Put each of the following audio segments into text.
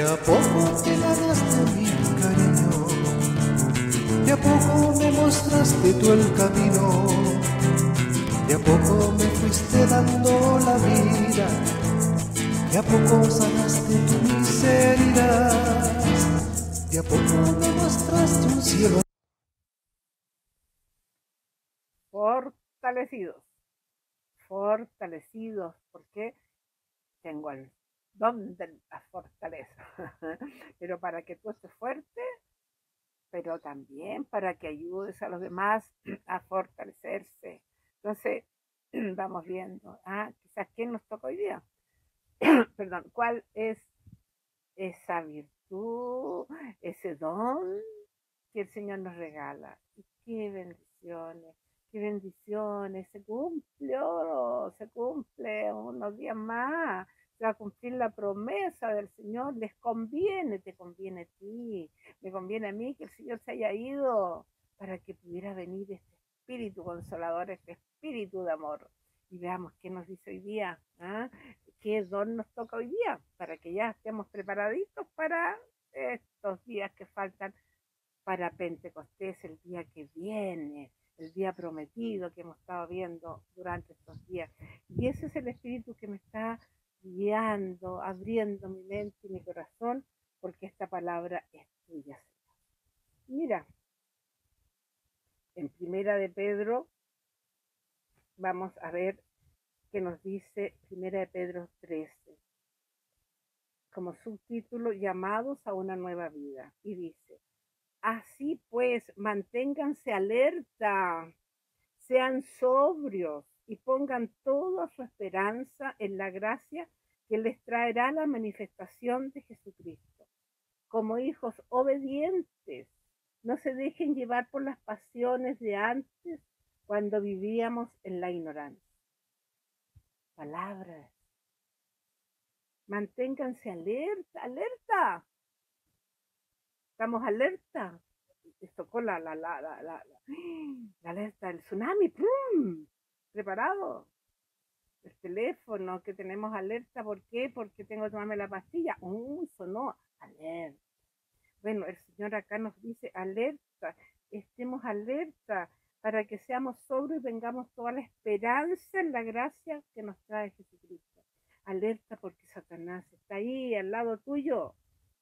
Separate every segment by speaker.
Speaker 1: a poco te ganaste mi cariño, de a poco me mostraste tú el camino, de a poco me fuiste dando la vida, de a poco sanaste tu miseria, de a poco me mostraste un cielo.
Speaker 2: Fortalecidos, fortalecidos, porque tengo el don de la fortaleza. Pero para que tú estés fuerte, pero también para que ayudes a los demás a fortalecerse. Entonces, vamos viendo, quizás quién nos toca hoy día. Perdón, ¿cuál es esa virtud, ese don que el Señor nos regala? Y qué bendiciones, se cumple unos días más, se va a cumplir la promesa del Señor, les conviene, te conviene a ti, me conviene a mí que el Señor se haya ido para que pudiera venir este espíritu consolador, este espíritu de amor. Y veamos qué nos dice hoy día, qué don nos toca hoy día, para que ya estemos preparaditos para estos días que faltan para Pentecostés, el día que viene, el día prometido que hemos estado viendo durante estos días. Y ese es el espíritu que me está guiando, abriendo mi mente y mi corazón, porque esta palabra es tuya, Señor. Mira, en Primera de Pedro, vamos a ver qué nos dice Primera de Pedro 13, como subtítulo, llamados a una nueva vida. Y dice, así pues, manténganse alerta, sean sobrios y pongan toda su esperanza en la gracia que les traerá la manifestación de Jesucristo. Como hijos obedientes, no se dejen llevar por las pasiones de antes cuando vivíamos en la ignorancia. Palabras. Manténganse alerta, alerta. Estamos alerta. Tocó la alerta del tsunami. ¡Pum! Preparado. El teléfono que tenemos alerta. ¿Por qué? Porque tengo que tomarme la pastilla. Sonó alerta. Bueno, el Señor acá nos dice alerta. Estemos alerta para que seamos sobrios y tengamos toda la esperanza en la gracia que nos trae Jesucristo. Alerta porque Satanás está ahí al lado tuyo.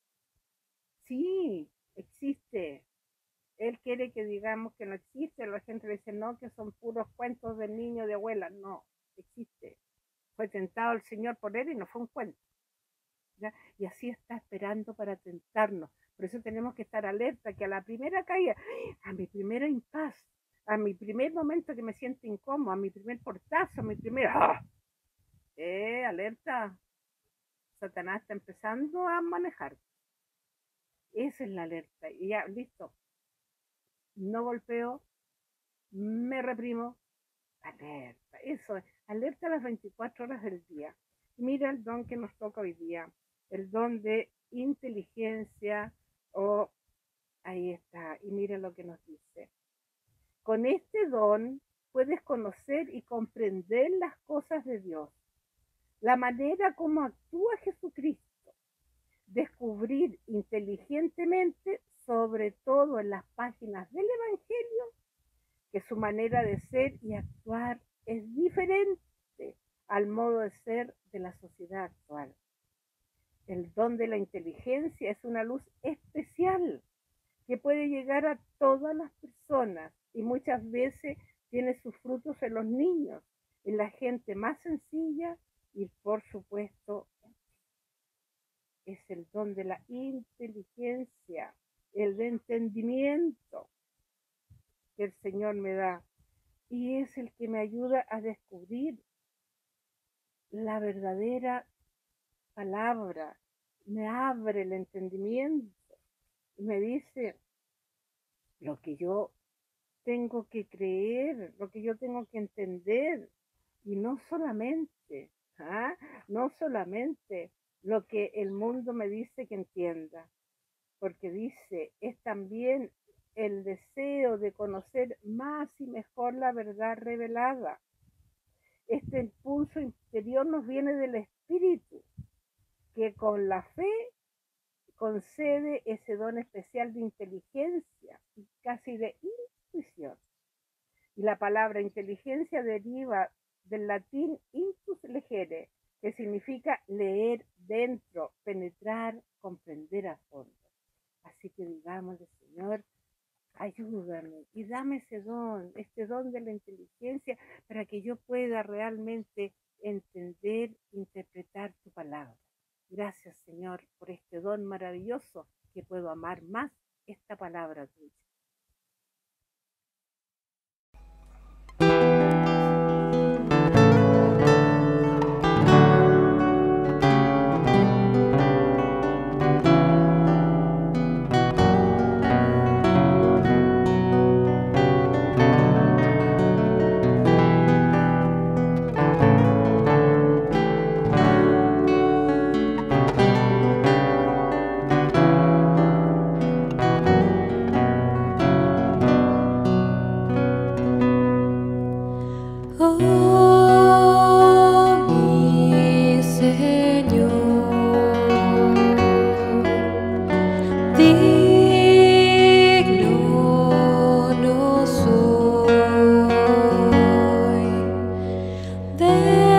Speaker 2: Sí, existe. Él quiere que digamos que no existe. La gente dice no, que son puros cuentos de niño, de abuela. No, existe. Fue tentado el Señor por él y no fue un cuento. ¿Ya? Y así está esperando para tentarnos. Por eso tenemos que estar alerta que a la primera caída, a mi primera impaz, a mi primer momento que me siento incómodo, a mi primer portazo, a mi primer... alerta. Satanás está empezando a manejar. Esa es la alerta. Y ya, listo. No golpeo, me reprimo. Alerta. Eso es. Alerta a las 24 horas del día. Mira el don que nos toca hoy día. El don de inteligencia ahí está. Y mira lo que nos dice. Con este don puedes conocer y comprender las cosas de Dios, la manera como actúa Jesucristo, descubrir inteligentemente, sobre todo en las páginas del Evangelio, que su manera de ser y actuar es diferente al modo de ser de la sociedad actual. El don de la inteligencia es una luz especial que puede llegar a todas las personas y muchas veces tiene sus frutos en los niños, en la gente más sencilla y por supuesto es el don de la inteligencia, el de entendimiento que el Señor me da y es el que me ayuda a descubrir la verdadera palabra, me abre el entendimiento y me dice lo que yo tengo que creer, lo que yo tengo que entender, y no solamente, no solamente lo que el mundo me dice que entienda, porque dice, es también el deseo de conocer más y mejor la verdad revelada. Este impulso interior nos viene del Espíritu, que con la fe concede ese don especial de inteligencia y casi de intuición. Y la palabra inteligencia deriva del latín intus legere, que significa leer dentro, penetrar, comprender a fondo. Así que digámosle, Señor, ayúdame y dame ese don, este don de la inteligencia, para que yo pueda realmente entender, interpretar tu palabra. Gracias, Señor, por este don maravilloso, que puedo amar más esta palabra tuya.
Speaker 3: Digno no soy de